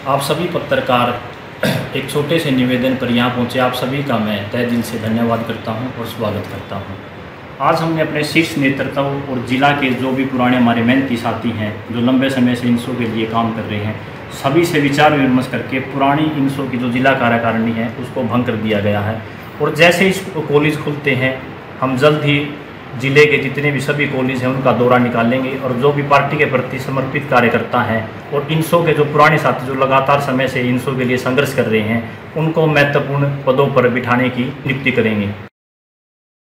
आप सभी पत्रकार एक छोटे से निवेदन पर यहाँ पहुँचे, आप सभी का मैं तहे दिल से धन्यवाद करता हूँ और स्वागत करता हूँ। आज हमने अपने शीर्ष नेतृत्व और जिला के जो भी पुराने हमारे मेहनती साथी हैं, जो लंबे समय से इंसो के लिए काम कर रहे हैं, सभी से विचार विमर्श करके पुरानी इंसो की जो जिला कार्यकारिणी है उसको भंग कर दिया गया है। और जैसे ही कॉलेज खुलते हैं, हम जल्द ही जिले के जितने भी सभी कॉलेज हैं उनका दौरा निकालेंगे और जो भी पार्टी के प्रति समर्पित कार्यकर्ता हैं और इंसो के जो पुराने साथी जो लगातार समय से इंसो के लिए संघर्ष कर रहे हैं, उनको महत्वपूर्ण पदों पर बिठाने की नियुक्ति करेंगे।